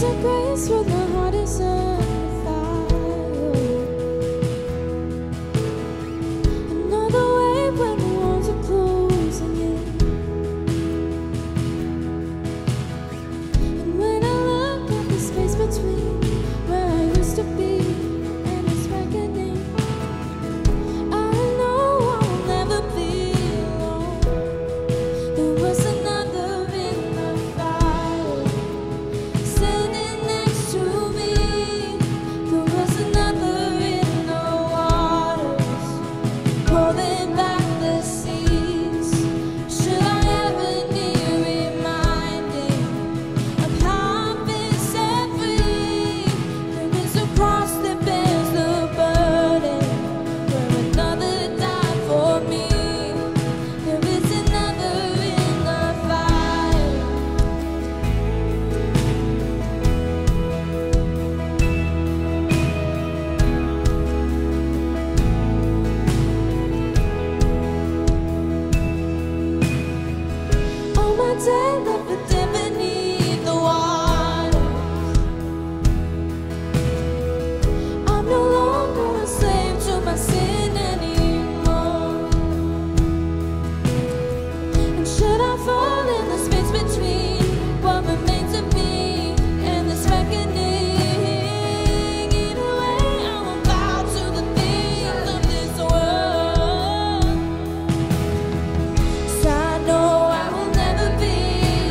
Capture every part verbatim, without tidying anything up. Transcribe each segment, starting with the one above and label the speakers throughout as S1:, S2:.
S1: Amazing grace with my heart is on fire. Another way when the walls are closing in. And when I look at the space between where I used to be and it's reckoning, I know I will never be alone. There was another in the fire sitting next to me. There was another in the waters holding back the seas. Should I ever need reminding of how I've been set free? There is a cross that bears the burden where another died for me. There is another in the fire. All my day left for dead beneath the waters. I'm no longer a slave to my sin anymore. And should I fall in the space between what remains of me and this reckoning, either way I will bow to the things of this world. 'Cause I know I will never be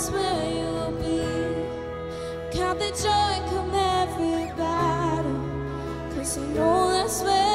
S1: that's where you'll be. Count the joy come every battle, 'cause I know that's where